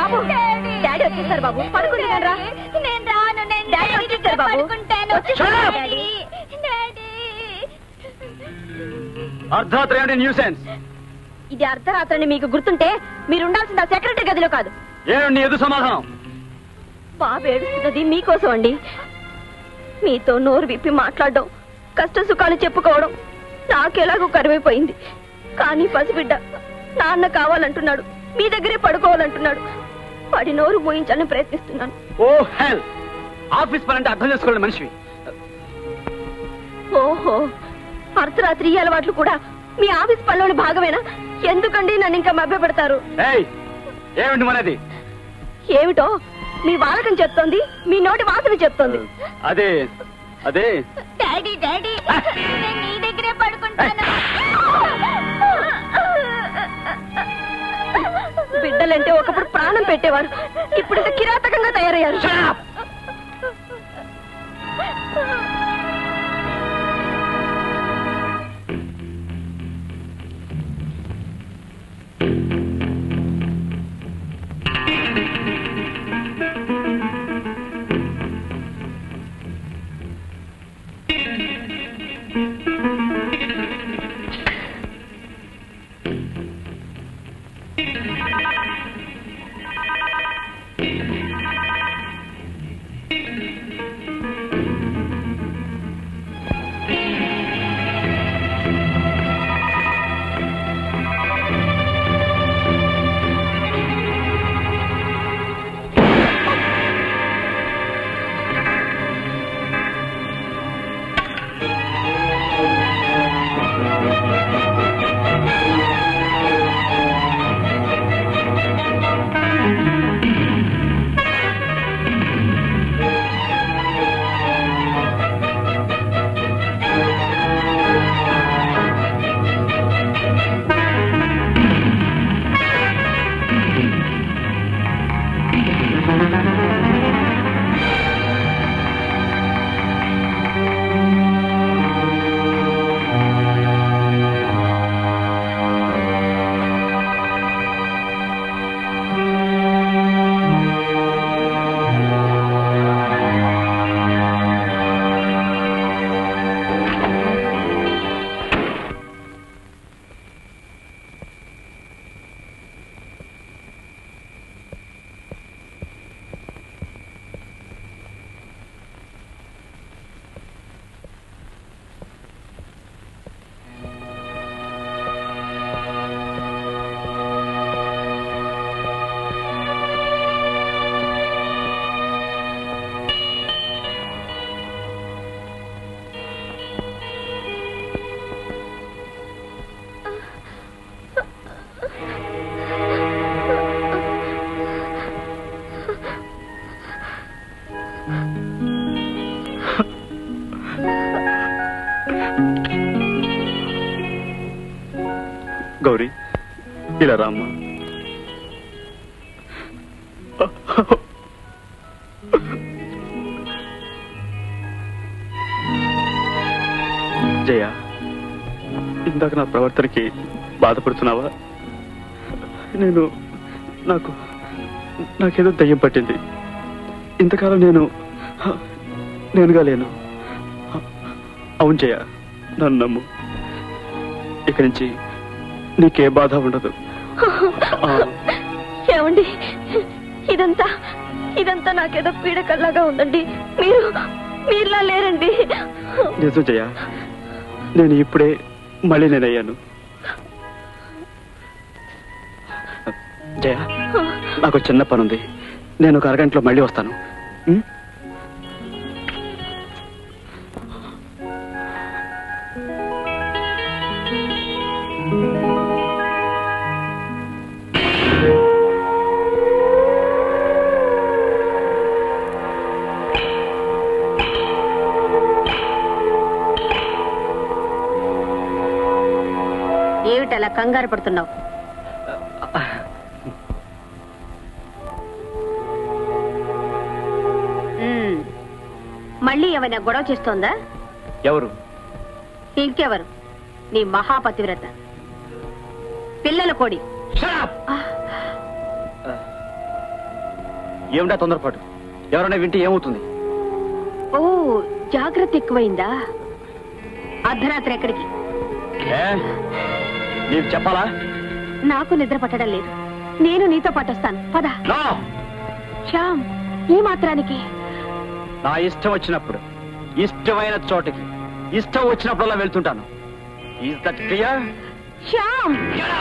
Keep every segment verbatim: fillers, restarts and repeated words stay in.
బాబు daddy వచ్చేసారు బాబు పడుకుంటారా నేను రాను నేను డాడీ వచ్చేసారు బాబు పడుకుంటాను అర్ధరాత్రి అంటే న్యూసెన్స్. ఇది అర్ధరాత్రి మీకు గుర్తుంటే మీరు ఉండాల్సింది ఆ సెక్రటరీ గదిలో కాదు. ఏమండి ఎదు సమాధానం? బాబు ఏడుస్తున్నది మీకోసం అండి. మీతో నోరు విప్పి మాట్లాడడం కష్ట సుఖాలు చెప్పుకోవడం నాకెలాగో కరువైపోయింది. కానీ పసిబిడ్డ నాన్న కావాలంటున్నాడు, మీ దగ్గరే పడుకోవాలంటున్నాడు. వాడి నోరు మోయించాలని ప్రయత్నిస్తున్నాను. ఓ హెల్, ఆఫీస్ పని అంటే అర్థం చేసుకోవాలి మనిషివి. ఓహో, అర్ధరాత్రి ఈ అలవాట్లు కూడా మీ ఆఫీస్ పనిలోని భాగమేనా? ఎందుకండి నన్ను ఇంకా మభ్య పెడతారు? ఏమిటి మనది? ఏమిటో మీ వాలకం చెప్తోంది, మీ నోటి వాసన చెప్తోంది. అదే అదే డాడీ డాడీ నేను నీ దగ్గరే పడుకుంటాను. బిడ్డలంటే ఒకప్పుడు ప్రాణం పెట్టేవారు, ఇప్పుడు ఇంత కిరాతకంగా తయారయ్యారు. గౌరీ, ఇలా రామ్మా. జయ, ఇందాక నా ప్రవర్తనకి బాధపడుతున్నావా? నేను నాకు నాకేదో దయ్యం పట్టింది. ఇంతకాలం నేను నేనుగా లేను. అవును జయ, నన్ను నమ్ము. ఇక్కడి నుంచి నీకే బాధ ఉండదు. ఏమండి, ఇదంతా ఇదంతా నాకేదో పీడకల్లాగా ఉందండి. మీరు మీరులా లేరండి. నిజం జయ, నేను ఇప్పుడే మళ్ళీ నేనయ్యాను. జయ, నాకు చిన్న పని ఉంది, నేను ఒక అరగంటలో మళ్ళీ వస్తాను. ఏమిటలా కంగారు పడుతున్నావు? మళ్ళీ ఏమైనా గొడవ చేస్తోందా? ఎవరు? ఇంకెవరు, నీ మహాపతివ్రత పిల్లల కోడి. ఏమిటా తొందరపాటు? ఎవరైనా వింటే ఏమవుతుంది? ఓ జాగ్రత్త ఎక్కువైందా? అర్ధరాత్రి ఎక్కడికి? నీకు చెప్పాలా? నాకు నిద్ర పట్టడం లేదు. నేను నీతో పాటు వస్తాను. పద. శ్యామ్, ఈ మాత్రానికి నా ఇష్టం వచ్చినప్పుడు, ఇష్టమైన చోటికి ఇష్టం వచ్చినప్పుడల్లా వెళ్తుంటాను. Is that clear? శ్యామ్,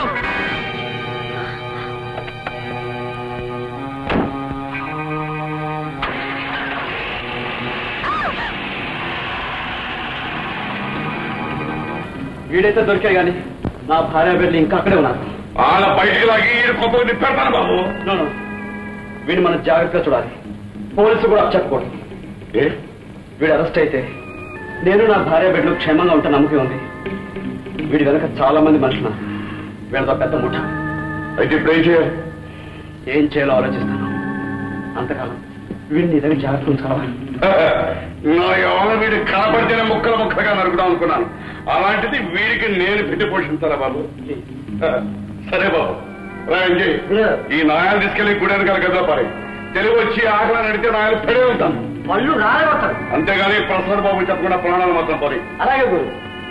వీడైతే దొరికే గాని నా భార్య బిడ్డలు ఇంకా అక్కడే ఉన్నారు. వాళ్ళ బయటికి లాగి కొత్త పెడతాను బాబు. వీడిని మనం జాగ్రత్తగా చూడాలి. పోలీసు కూడా చెప్పకూడదు. ఏ వీడు అరెస్ట్ అయితే నేను నా భార్య బిడ్డలు క్షేమంగా ఉంటా నమ్మకం ఉంది. వీడి వెనక చాలా మంది మనుషులు. వీళ్ళతో పెద్ద ముఠ. అయితే ఇప్పుడు ఏం చేయాలి? ఏం చేయాలో ఆలోచిస్తాను. అంతకాలం వీడిని దగ్గర జాగ్రత్త ఉంచుకోవాలి. నా ఎవరు వీడి కనపడితేనే ముక్కలు ముక్కలుగా నరుకుదాం అనుకున్నాను. అలాంటిది వీడికి నేను పెట్టి పోషించాలా బాబు? సరే బాబు, రాయండి. ఈ నాయాలు తీసుకెళ్లి గుడి వెనకాల గదిలో పారి. తెలుగు వచ్చి ఆకలి నడితే నాయాలు పెడే ఉంటాను. వాళ్ళు రాలేస్తారు. అంతేగాని ప్రసాద్ బాబు చెప్పకుండా ప్రాణాలు మాత్రం పోయి. అలాగే గురు.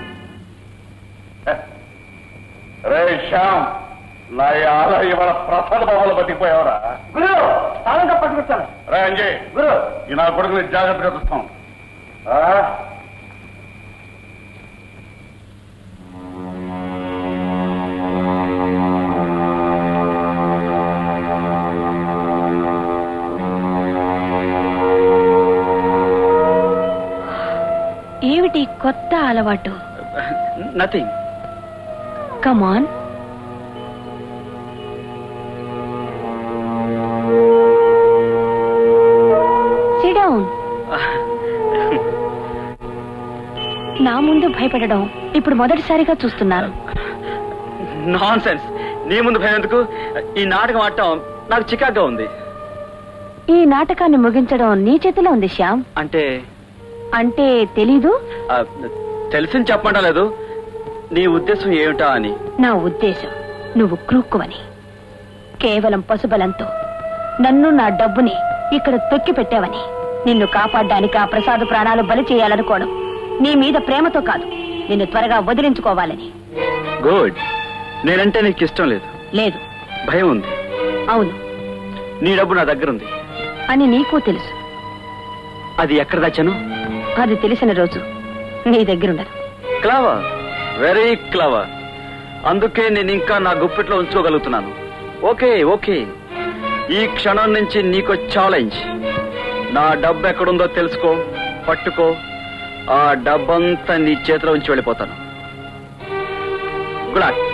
రే శ్యామ్, నా ఆల ఇవాళ ప్రసాద్ బాబులు బతికిపోయావరా? గురు తాళంగా పట్టుకొస్తాను. రే అంజయ్, గురు ఈ నా కొడుకుని జాగ్రత్తగా చూస్తాం. ఏమిటి కొత్త అలవాటు? నథింగ్. కమాన్. Sit down. నా ముందు భయపడడం ఇప్పుడు మొదటిసారిగా చూస్తున్నాను. Nonsense. నీ ముందు భయం ఎందుకు? ఈ నాటకం ఆడటం నాకు చికాగ్గా ఉంది. ఈ నాటకాన్ని ముగించడం నీ చేతిలో ఉంది శ్యామ్. అంటే అంటే తెలీదు? తెలిసింది చెప్పమంటా లేదు. నీ ఉద్దేశం ఏమిటా అని. నా ఉద్దేశం నువ్వు క్రూక్కువని. కేవలం పశుబలంతో నన్ను నా డబ్బుని ఇక్కడ తొక్కి పెట్టావని. నిన్ను కాపాడడానికి ఆ ప్రసాద్ ప్రాణాలు బలి చేయాలనుకోవడం నీ మీద ప్రేమతో కాదు, నిన్ను త్వరగా వదిలించుకోవాలని. గుడ్. నేనంటే నీకు ఇష్టం లేదు? లేదు. భయం ఉంది? అవును. నీ డబ్బు నా దగ్గర ఉంది అని నీకు తెలుసు. అది ఎక్కడ దాచాను? అది తెలిసిన రోజు నీ దగ్గరుండదు. Clever, very clever. అందుకే నేను ఇంకా నా గుప్పిట్లో ఉంచుకోగలుగుతున్నాను. ఓకే ఓకే, ఈ క్షణం నుంచి నీకు ఛాలెంజ్. నా డబ్బు ఎక్కడుందో తెలుసుకో, పట్టుకో. ఆ డబ్బంతా నీ చేతిలో ఉంచి వెళ్ళిపోతాను. Good luck.